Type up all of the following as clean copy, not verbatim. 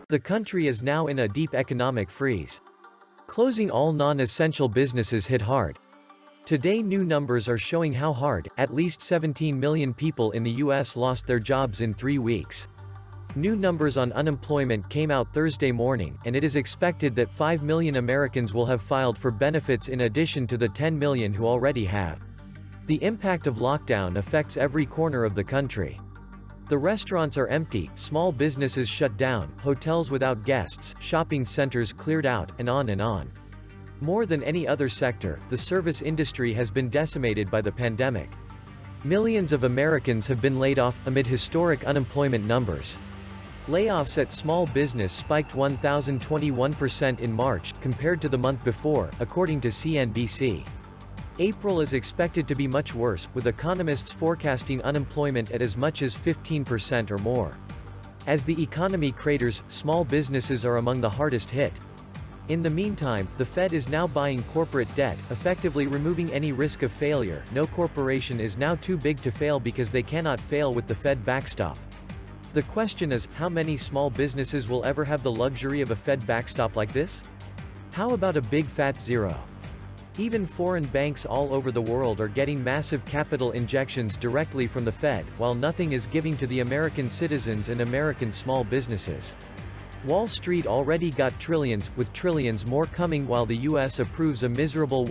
The country is now in a deep economic freeze. Closing all non-essential businesses hit hard. Today new numbers are showing how hard. At least 17 million people in the US lost their jobs in 3 weeks. New numbers on unemployment came out Thursday morning, and it is expected that 5 million Americans will have filed for benefits in addition to the 10 million who already have. The impact of lockdown affects every corner of the country. The restaurants are empty, small businesses shut down, hotels without guests, shopping centers cleared out, and on and on. More than any other sector, the service industry has been decimated by the pandemic. Millions of Americans have been laid off, amid historic unemployment numbers. Layoffs at small business spiked 1,021% in March, compared to the month before, according to CNBC. April is expected to be much worse, with economists forecasting unemployment at as much as 15% or more. As the economy craters, small businesses are among the hardest hit. In the meantime, the Fed is now buying corporate debt, effectively removing any risk of failure. No corporation is now too big to fail because they cannot fail with the Fed backstop. The question is, how many small businesses will ever have the luxury of a Fed backstop like this? How about a big fat zero? Even foreign banks all over the world are getting massive capital injections directly from the Fed, while nothing is giving to the American citizens and American small businesses. Wall Street already got trillions, with trillions more coming while the US approves a miserable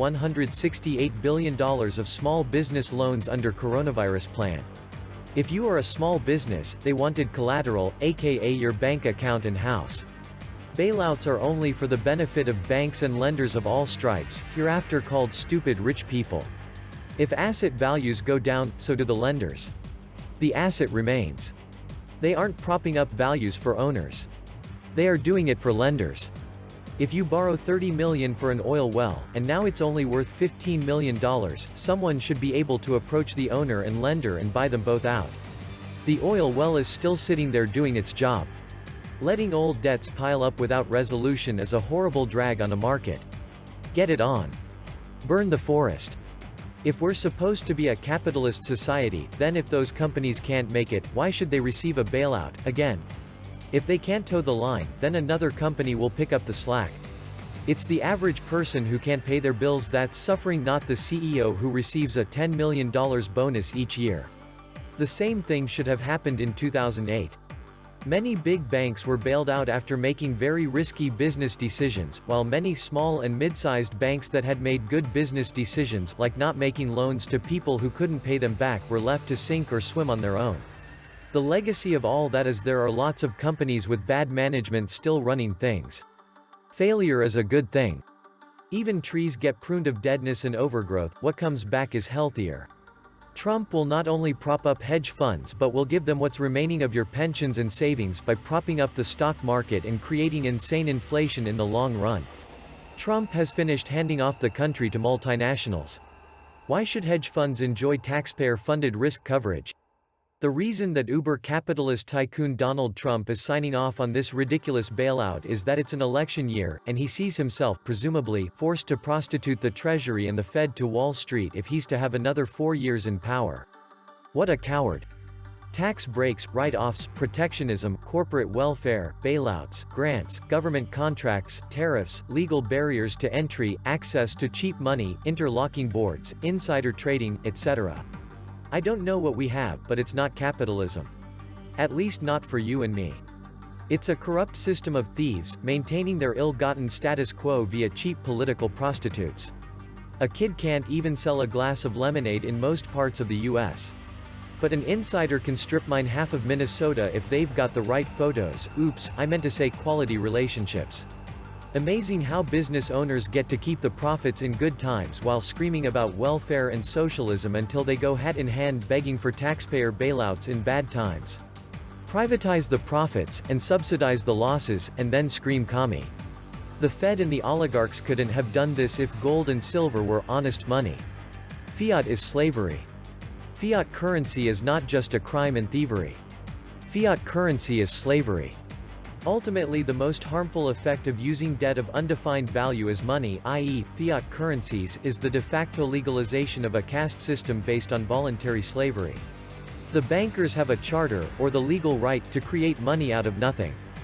$168 billion of small business loans under coronavirus plan. If you are a small business, they wanted collateral, aka your bank account and house. Bailouts are only for the benefit of banks and lenders of all stripes, hereafter called stupid rich people. If asset values go down, so do the lenders. The asset remains. They aren't propping up values for owners. They are doing it for lenders. If you borrow $30 million for an oil well, and now it's only worth $15 million, someone should be able to approach the owner and lender and buy them both out. The oil well is still sitting there doing its job. Letting old debts pile up without resolution is a horrible drag on a market. Get it on. Burn the forest. If we're supposed to be a capitalist society, then if those companies can't make it, why should they receive a bailout, again? If they can't toe the line, then another company will pick up the slack. It's the average person who can't pay their bills that's suffering, not the CEO who receives a $10 million bonus each year. The same thing should have happened in 2008. Many big banks were bailed out after making very risky business decisions, while many small and mid-sized banks that had made good business decisions, like not making loans to people who couldn't pay them back, were left to sink or swim on their own. The legacy of all that is there are lots of companies with bad management still running things. Failure is a good thing. Even trees get pruned of deadness and overgrowth, what comes back is healthier. Trump will not only prop up hedge funds but will give them what's remaining of your pensions and savings by propping up the stock market and creating insane inflation in the long run. Trump has finished handing off the country to multinationals. Why should hedge funds enjoy taxpayer-funded risk coverage? The reason that uber capitalist tycoon Donald Trump is signing off on this ridiculous bailout is that it's an election year, and he sees himself, presumably, forced to prostitute the Treasury and the Fed to Wall Street if he's to have another 4 years in power. What a coward. Tax breaks, write-offs, protectionism, corporate welfare, bailouts, grants, government contracts, tariffs, legal barriers to entry, access to cheap money, interlocking boards, insider trading, etc. I don't know what we have, but it's not capitalism. At least not for you and me. It's a corrupt system of thieves, maintaining their ill-gotten status quo via cheap political prostitutes. A kid can't even sell a glass of lemonade in most parts of the US. But an insider can strip mine half of Minnesota if they've got the right photos. Oops, I meant to say quality relationships. Amazing how business owners get to keep the profits in good times while screaming about welfare and socialism until they go hat in hand begging for taxpayer bailouts in bad times. Privatize the profits, and subsidize the losses, and then scream commie. The Fed and the oligarchs couldn't have done this if gold and silver were honest money. Fiat is slavery. Fiat currency is not just a crime and thievery. Fiat currency is slavery. Ultimately, the most harmful effect of using debt of undefined value as money, i.e., fiat currencies, is the de facto legalization of a caste system based on voluntary slavery. The bankers have a charter, or the legal right, to create money out of nothing.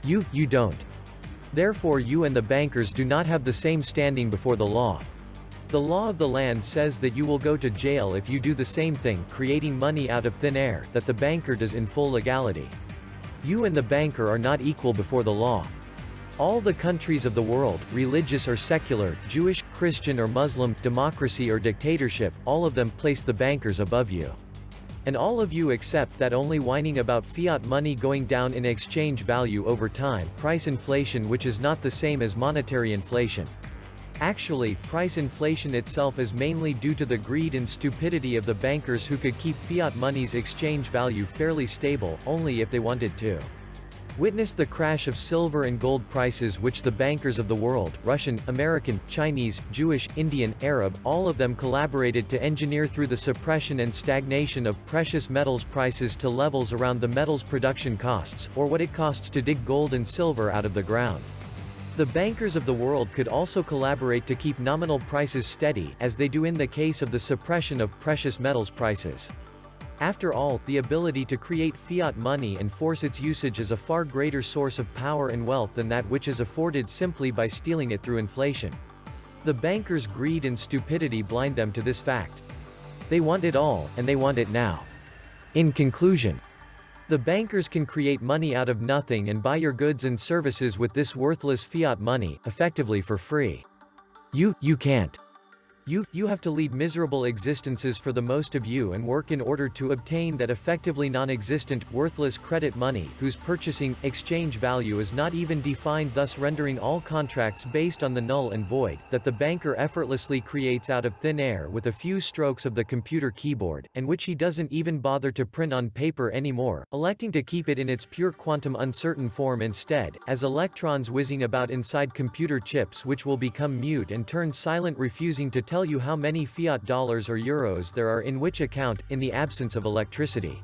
You don't. Therefore you and the bankers do not have the same standing before the law. The law of the land says that you will go to jail if you do the same thing, creating money out of thin air, that the banker does in full legality. You and the banker are not equal before the law. All the countries of the world, religious or secular, Jewish, Christian or Muslim, democracy or dictatorship, all of them place the bankers above you. And all of you accept that only whining about fiat money going down in exchange value over time, price inflation, which is not the same as monetary inflation. Actually, price inflation itself is mainly due to the greed and stupidity of the bankers who could keep fiat money's exchange value fairly stable, only if they wanted to. Witness the crash of silver and gold prices which the bankers of the world, Russian, American, Chinese, Jewish, Indian, Arab, all of them collaborated to engineer through the suppression and stagnation of precious metals prices to levels around the metals production costs, or what it costs to dig gold and silver out of the ground. The bankers of the world could also collaborate to keep nominal prices steady, as they do in the case of the suppression of precious metals prices. After all, the ability to create fiat money and force its usage is a far greater source of power and wealth than that which is afforded simply by stealing it through inflation. The bankers' greed and stupidity blind them to this fact. They want it all, and they want it now. In conclusion, the bankers can create money out of nothing and buy your goods and services with this worthless fiat money, effectively for free. You can't. You have to lead miserable existences for the most of you and work in order to obtain that effectively non-existent, worthless credit money, whose purchasing, exchange value is not even defined, thus rendering all contracts based on the null and void, that the banker effortlessly creates out of thin air with a few strokes of the computer keyboard, and which he doesn't even bother to print on paper anymore, electing to keep it in its pure quantum uncertain form instead, as electrons whizzing about inside computer chips which will become mute and turn silent, refusing to tell you how many fiat dollars or euros there are in which account, in the absence of electricity.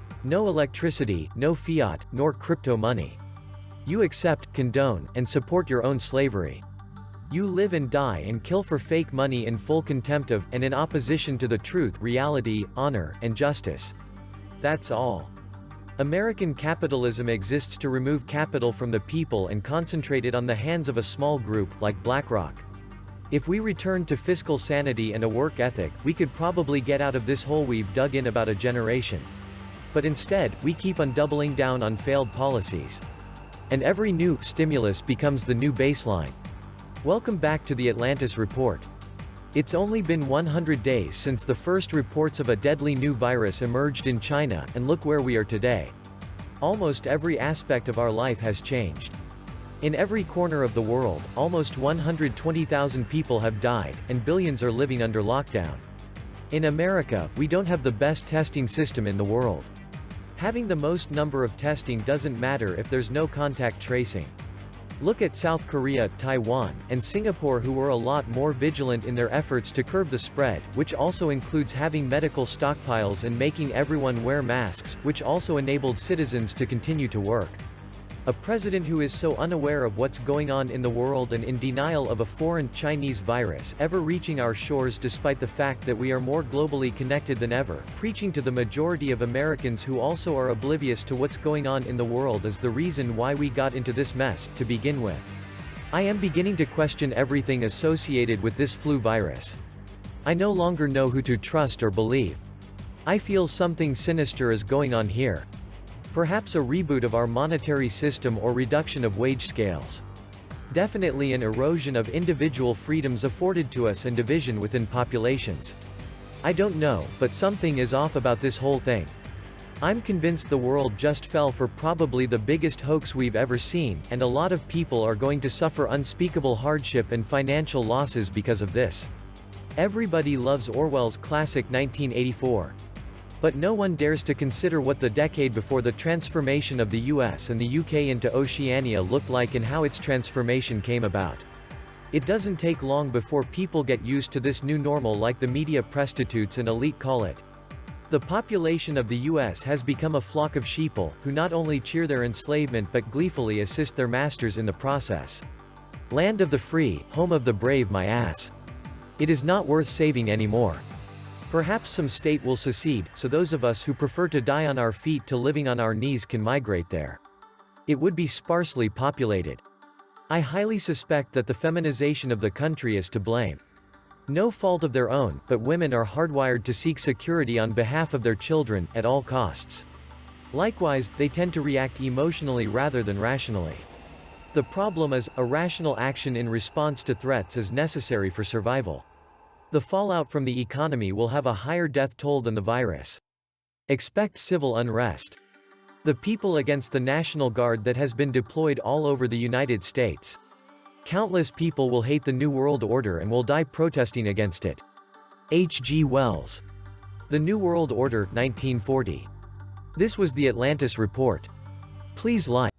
No electricity, no fiat, nor crypto money. You accept, condone, and support your own slavery. You live and die and kill for fake money in full contempt of, and in opposition to the truth, reality, honor, and justice. That's all. American capitalism exists to remove capital from the people and concentrate it on the hands of a small group, like BlackRock. If we returned to fiscal sanity and a work ethic, we could probably get out of this hole we've dug in about a generation. But instead, we keep on doubling down on failed policies. And every new stimulus becomes the new baseline. Welcome back to the Atlantis Report. It's only been 100 days since the first reports of a deadly new virus emerged in China, and look where we are today. Almost every aspect of our life has changed. In every corner of the world, almost 120,000 people have died, and billions are living under lockdown. In America, we don't have the best testing system in the world. Having the most number of testing doesn't matter if there's no contact tracing. Look at South Korea, Taiwan, and Singapore, who were a lot more vigilant in their efforts to curb the spread, which also includes having medical stockpiles and making everyone wear masks, which also enabled citizens to continue to work. A president who is so unaware of what's going on in the world and in denial of a foreign, Chinese virus ever reaching our shores, despite the fact that we are more globally connected than ever, preaching to the majority of Americans who also are oblivious to what's going on in the world, is the reason why we got into this mess, to begin with. I am beginning to question everything associated with this flu virus. I no longer know who to trust or believe. I feel something sinister is going on here. Perhaps a reboot of our monetary system or reduction of wage scales. Definitely an erosion of individual freedoms afforded to us and division within populations. I don't know, but something is off about this whole thing. I'm convinced the world just fell for probably the biggest hoax we've ever seen, and a lot of people are going to suffer unspeakable hardship and financial losses because of this. Everybody loves Orwell's classic 1984. But no one dares to consider what the decade before the transformation of the US and the UK into Oceania looked like and how its transformation came about. It doesn't take long before people get used to this new normal, like the media prostitutes and elite call it. The population of the US has become a flock of sheeple, who not only cheer their enslavement but gleefully assist their masters in the process. Land of the free, home of the brave, my ass. It is not worth saving anymore. Perhaps some state will secede, so those of us who prefer to die on our feet to living on our knees can migrate there. It would be sparsely populated. I highly suspect that the feminization of the country is to blame. No fault of their own, but women are hardwired to seek security on behalf of their children, at all costs. Likewise, they tend to react emotionally rather than rationally. The problem is, irrational action in response to threats is necessary for survival. The fallout from the economy will have a higher death toll than the virus. Expect civil unrest. The people against the National Guard that has been deployed all over the United States. Countless people will hate the New World Order and will die protesting against it. H. G. Wells. The New World Order, 1940. This was the Atlantis Report. Please like.